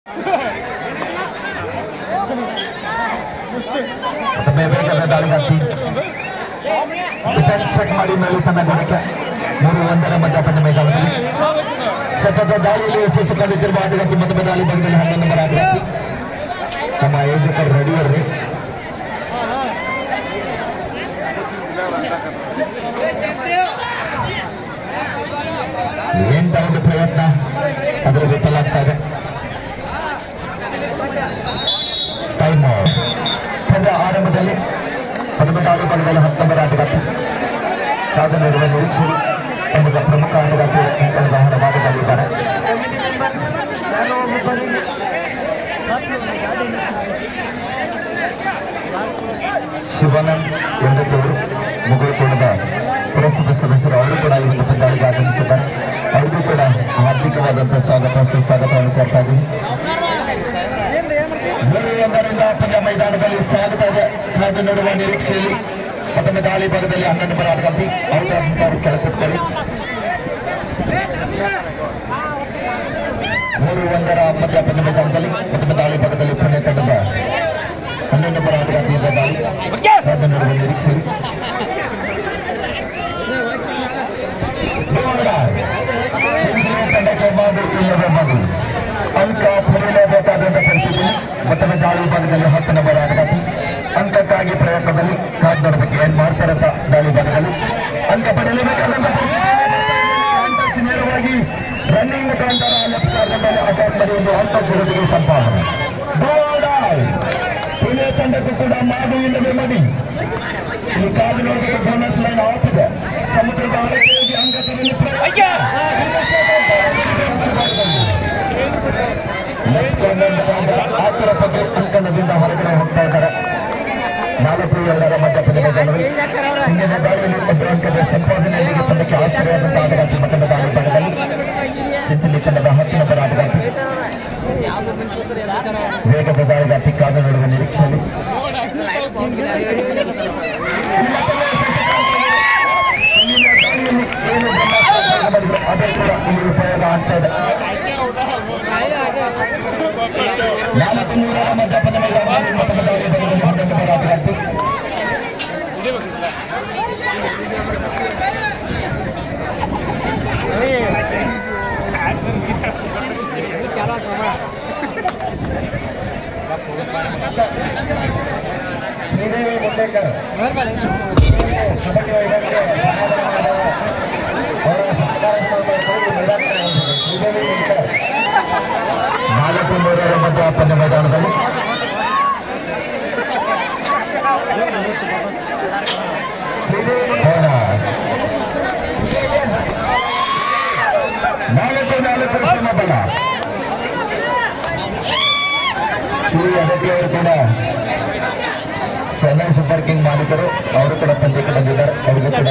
ವೇಗದ ದಾಳಿಗಾರ್ತಿ defence set ಮಾಡಿ ಮೇಲೆ ತನ್ನ ಗೋಡೆಗೆ 3-1 ಮಧ್ಯಪಟ್ಟ ಮೈದಾನದಲ್ಲಿ ಸತತ ದಾಳಿಯಲ್ಲಿ ಯಶಸ್ವಿಯಾಗುತ್ತಿರುವ ಆಟಗಾರ್ತಿ ಮತ್ತೊಮ್ಮೆ ದಾಳಿ ಭಾಗದಲ್ಲಿ 11 ನಂಬರ್ ಆಟಗಾರ್ತಿ ನಮ್ಮ ಆಯೋಜಕರು ರೆಡಿಯರ್ರಿ ಎಂತ ಒಂದು ಪ್ರಯತ್ನ ಅದರ ವಿಫಲಾಗ್ತಾ ಇದೆ. ಟೈಮ್ ಪಂದ್ಯ ಆರಂಭದಲ್ಲಿ ಮತ್ತೊಮ್ಮೆ ದಾಳಿ ಭಾಗದಲ್ಲಿ 10 ನಂಬರ್ ಆಟಗಾರ್ತಿ ಕಾದು ನೋಡುವ ನಿರೀಕ್ಷೆ ತಂಡದ ಪ್ರಮುಖ ಆಟಗಾರ್ತಿ ತಂಡದ ಹೊರಭಾಗದಲ್ಲಿದ್ದಾರೆ. ಶಿವಾನಂದ್ ಎಂದವರು ಮುಗುಳುಕೋಣದ ಪುರಸಭೆ ಸದಸ್ಯರು ಅವರು ಕೂಡ ಈ ಒಂದು ಪಂದ್ಯಕ್ಕೆ ಆಗಮಿಸಿದ್ದಾರೆ. ಅವರಿಗೂ ಕೂಡ ಹಾರ್ದಿಕವಾದಂತಹ ಸ್ವಾಗತ ಸುಸ್ವಾಗತವನ್ನು ಕೊಡ್ತಾ ಇದ್ದೀವಿ. 3-1 ಪಂದ್ಯ ಮೈದಾನದಲ್ಲಿ ಸಾಗುತ್ತಾ ಇದೆ. ಕಾದು ನೋಡುವ ನಿರೀಕ್ಷೆಯಲ್ಲಿ ಮತ್ತೊಮ್ಮೆ ದಾಳಿ ಭಾಗದಲ್ಲಿ 11 ನಂಬರ್ ಆಟಗಾರ್ತಿ ಔಟಾದಂತವರು ಕೆಳ ಕೂತ್ಕೊಳ್ಳಿ. 3-1 ಮಧ್ಯ ಪಂದ್ಯ ಮೈದಾನದಲ್ಲಿ ಮತ್ತೊಮ್ಮೆ ದಾಳಿ ಭಾಗದಲ್ಲಿ ಪುಣೆ ತಂಡದ 11 ನಂಬರ್ ಆಟಗಾರ್ತಿಯಿಂದ ದಾಳಿ ಕಾದು ನೋಡುವ ನಿರೀಕ್ಷೆಯಲ್ಲಿ ತಂಡಕ್ಕೆ ಮಾಡು ಇಲ್ಲವೇ ಮಾಡು ಅಂಕ ಪಡೆಯಲೇಬೇಕಾದಂತಹ ಪರಿಸ್ಥಿತಿ. ಮತ್ತೊಮ್ಮೆ ದಾಳಿ ಭಾಗದಲ್ಲಿ 10 ನಂಬರ್ ಆಟಗಾರ್ತಿ ಅಂಕಕ್ಕಾಗಿ ಪ್ರಯತ್ನದಲ್ಲಿ ಕಾದು ನೋಡೋದಕ್ಕೆ ಏನ್ ಮಾಡ್ತಾರಂತ ದಾಳಿ ಭಾಗದಲ್ಲಿ ಅಂಕ ಪಡೆಯಲೇಬೇಕಾದಂತಹ ನೇರವಾಗಿ ರನ್ನಿಂಗ್ ಮುಖಾಂತರ ಲೆಫ್ಟ್ ಕಾರ್ನರ್ ಮೇಲೆ ಅಟ್ಯಾಕ್ ಮಾಡಿ ಒಂದು ಅಂಟಚ್ ಜೊತೆಗೆ ಸಂಪಾದನೆ. ಪುಣೆ ತಂಡಕ್ಕೂ ಕೂಡ ಮಾಡು ಇಲ್ಲವೇ ಮಾಡಿ ಈ ಕಾದು ನೋಡೋದಕ್ಕೆ ಬೋನಸ್ ಲೈನ್ ಆಫ್ ಇದೆ. ಸಮುದ್ರದ ಆಳಕ್ಕೆ ಹೋಗಿ ಅಂಕ ತರಲು ಲೆಫ್ಟ್ ಕಾರ್ನರ್ ಮುಖಾಂತರ ಆತರ ಬಗ್ಗೆ ಅಂಕಣದಿಂದ ಹೊರಗಡೆ ಹೋಗ್ತಾ ಇದ್ದಾರೆ. 4-2 ಮಧ್ಯಪಂದ್ಯ ಮೈದಾನದಲ್ಲಿ ಹಿಂದಿನ ದಾಳಿಯಲ್ಲಿ 1 ಅಂಕದ ಸಂಪಾದನೆಯೊಂದಿಗೆ ತಂಡಕ್ಕೆ ಆಶ್ರಯವಾದಂತಹ ಆಟಗಾರ್ತಿ ಮತ್ತೊಮ್ಮೆ ದಾಳಿ ಭಾಗದಲ್ಲಿ ಚಿಂಚಲಿ ತಂಡದ 10 ನಂಬರ್ ಆಟಗಾರ್ತಿ ವೇಗದ ದಾಳಿಗಾರ್ತಿ ಕಾದು ನೋಡುವ ನಿರೀಕ್ಷೆಯಲ್ಲಿ ದಾಳಿಯಲ್ಲಿ ಏನು ಮಾಡಿದ್ರು ಅದೇ ಕೂಡ ಇಲ್ಲಿ ಉಪಯೋಗ ಆಗ್ತಾ ಇದೆ. 4-3 ಮಧ್ಯಪಂದ್ಯ ಮೈದಾನದಲ್ಲಿ ಮತ್ತೊಮ್ಮೆ ದಾಳಿ ಭಾಗದಲ್ಲಿ 11 ನಂಬರ್ ಆಟಗಾರ್ತಿ ಶ್ರೀದೇವಿ ಮುಂಡೇಕರ್ ಶ್ರೀದೇವಿ ಮುಂಡೇಕರ್ 4-3 ಮಧ್ಯ ಪಂದ್ಯ ಮೈದಾನದಲ್ಲಿ 4-4 ಸಮಬಲ. ಶ್ರೀ ಅಗತ್ಯ ಅವರು ಕೂಡ ಚೆನ್ನೈ ಸೂಪರ್ ಕಿಂಗ್ ಮಾಲೀಕರು ಅವರು ಕೂಡ ಪಂದ್ಯಕ್ಕೆ ಬಂದಿದ್ದಾರೆ. ಅವರಿಗೂ ಕೂಡ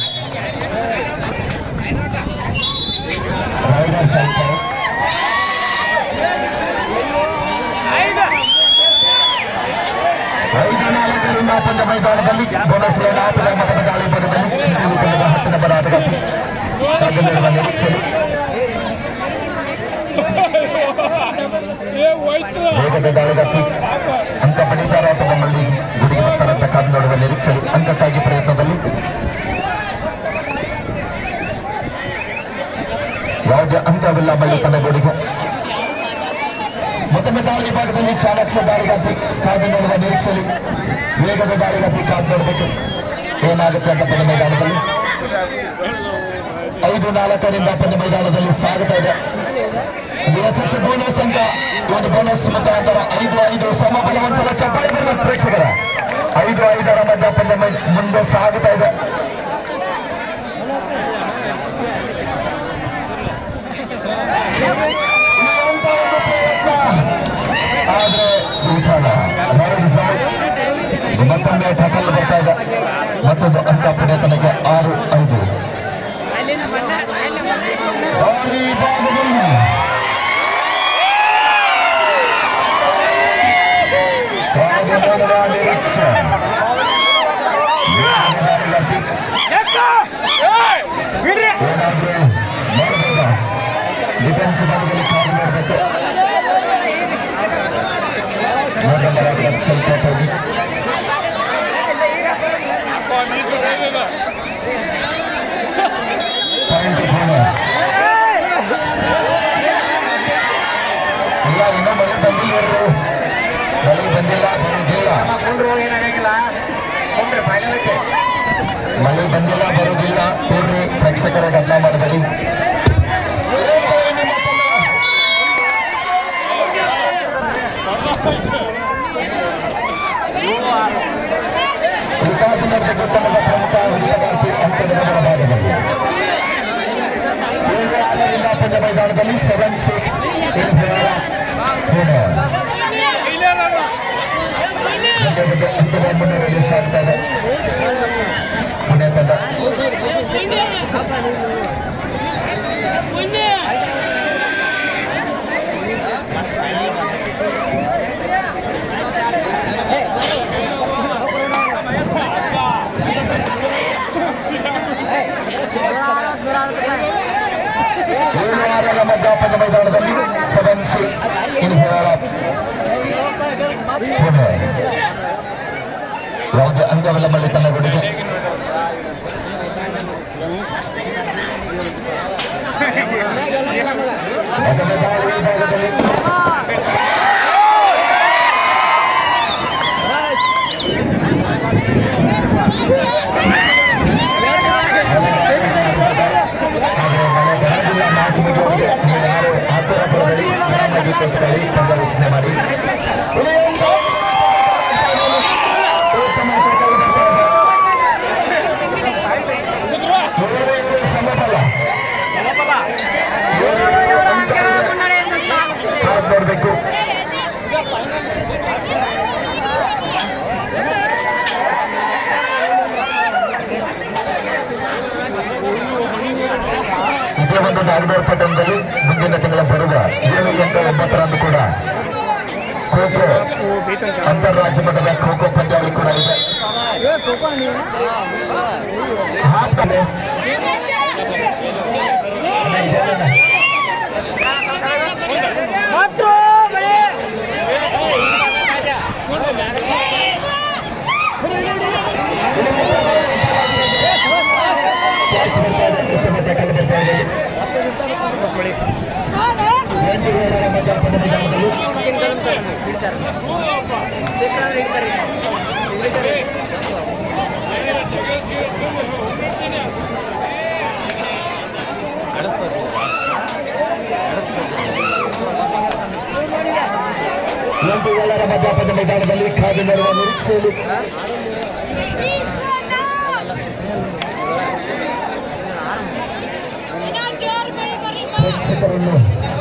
ರೈಡರ್ ಸ್ವಲ್ಪ 5-4 ಪಂದ್ಯ ಮೈದಾನದಲ್ಲಿ ಬೋನಸ್ ಲೈನ್ ಆಟದ ಮತದ ದಾಳಿ ಭಾಗದಲ್ಲಿ ಚಿಂಚಲಿ ತಂಡದ 10 ನಂಬರ್ ಆಟಗಾರ್ತಿ ಕಾದಲ್ಲಿರುವ ನಿರೀಕ್ಷೆಯಲ್ಲಿ ವೇಗದ ದಾಳಿಗಾರ್ತಿ ಅಂಕ ಪಡೀತಾರ ಅಥವಾ ಮಲ್ಲಿ ಗುಡಿಗೆ ಬರ್ತಾರಂತ ಕಾದು ನೋಡುವ ನಿರೀಕ್ಷೆಯಲ್ಲಿ ಅಂಕಕ್ಕಾಗಿ ಪ್ರಯತ್ನದಲ್ಲಿ ಯಾವುದೇ ಅಂಕವಿಲ್ಲ ಮಲ್ಲಿ ತನ್ನ ಗುಡಿಗೆ. ಮತ್ತೊಮ್ಮೆ ದಾಳಿ ಭಾಗದಲ್ಲಿ ಚಾಣಾಕ್ಷ ದಾಳಿಗಾರ್ತಿ ಕಾದು ನೋಡುವ ನಿರೀಕ್ಷೆಯಲ್ಲಿ ವೇಗದ ದಾಳಿಗಾರ್ತಿ ಕಾದು ನೋಡಬೇಕು ಏನಾಗುತ್ತೆ ಅಂತ ಪಂದ್ಯ ಮೈದಾನದಲ್ಲಿ 5-4 ಪಂದ್ಯ ಮೈದಾನದಲ್ಲಿ ಸಾಗುತ್ತಾ ಇದೆ. ಯಶಸ್ಸು ಬೋನಸ್ ಅಂಕ ಒಂದು ಬೋನಸ್ ಮುಖಾಂತರ 5-5 ಸಮಬಲ. ಒಂದ್ಸಲ ಚಪ್ಪಾಳೆ ಬರುವ ಪ್ರೇಕ್ಷಕರ 5-5 ಮಧ್ಯ ಪಂದ್ಯ ಮುಂದೆ ಸಾಗುತ್ತಾ ಇದೆ. ಆದ್ರೆ ಮತ್ತೊಮ್ಮೆ ಟಕಲ್ ಬರ್ತಾ ಇದೆ. ಮತ್ತೊಂದು ಅಂಕ ಪಡೆ ತನಗೆ 6-5 ನಿರೀಕ್ಷೆ ಏನಾದ್ರೂ ನೋಡಬಹುದಾ? ಡಿಫೆನ್ಸ್ ಭಾಗದಲ್ಲಿ ಕಾದು ನೋಡಬೇಕು. ಸ್ವಲ್ಪ ಹೋಗಿ ಪಾಯಿಂಟ್ ಇಲ್ಲ ಇನ್ನೂ ಮಳೆ ಬಂದಿಲ್ಲ ಮಳೆ ಬಂದಿಲ್ಲ ಬರುವುದಿಲ್ಲ ಮಳೆ ಬಂದಿಲ್ಲ ಬರುವುದಿಲ್ಲ ನೋಡ್ರಿ ಪ್ರೇಕ್ಷಕರ ಗಮನ ಮಾಡಬೇಡಿ ಉತ್ತಮದ ಪ್ರಮುಖ ಹುಡುಗಾರ್ತಿ ಅಂಕಣದ ಭಾಗದಲ್ಲಿ 7-6ರಿಂದ ಪಂದ್ಯ ಮೈದಾನದಲ್ಲಿ 7-6 ಅಂಕದ ಮುನ್ನಡೆಯಲ್ಲಿ ಸಾಗ್ತಾ ಇದೆ ಪುಣೆ ತಂಡ ಪಂದ್ಯ ಮೈದಾನದಲ್ಲಿ 7-6 ಪುಣೆ ಯಾವುದೇ ಅಂಗವಿಲಂಬಲ್ಲಿ ತನ್ನಗೊಡಿಗೆ ಭಾಗದಲ್ಲಿ ಮ್ಯಾಚ್ ಮುಗಿಯುವವರೆಗೆ ನೀವು ಯಾರು ಆತುರ ಪಡಬೇಡಿ ಆರಾಮಾಗಿ ಕೂತ್ಕೊಳ್ಳಿ ಪಂದ್ಯ ವೀಕ್ಷಣೆ ಮಾಡಿ ನೋಡ್ಬೇಕು ಇದೇ ಒಂದು ನಾಗನೂರು ಪಟ್ಟಣದಲ್ಲಿ ಮುಂದಿನ ತಿಂಗಳ ಬರುವ 7-8-9 ಕೂಡ ಖೋಖೋ ಅಂತಾರಾಜ್ಯ ಮಟ್ಟದ ಖೋಖೋ ಪಂದ್ಯಾವಳಿ ಕೂಡ ಇದೆ ಹಾಫ್ ಪ್ಲೇಸ್ ಕ್ಯಾಚ್ ಬರ್ತಾ ಇದೆ ಉತ್ತಮ ಟ್ಯಾಕಲ್ ಬರ್ತಾ ಇದೆ 8-7 ಮಧ್ಯಾಹ್ನದ ಮೈದಾನದಲ್ಲಿ ಮಧ್ಯಾಹ್ನದ ಮೈದಾನದಲ್ಲಿ ಕಾದು ನೋಡುವ ನಿರೀಕ್ಷೆಯಲ್ಲಿ ಪ್ರೇಕ್ಷಕರನ್ನು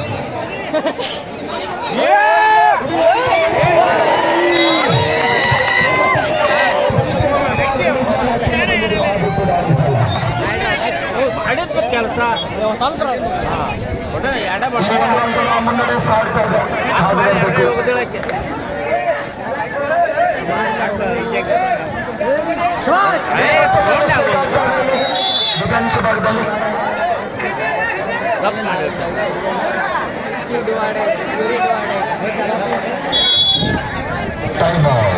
ಮುನ್ನಡೆ ಸಾಗ್ತಾ ಇದೆ ವಿಧಾನಸಭಾ ಭಾಗದಲ್ಲಿ ಟೈಮ್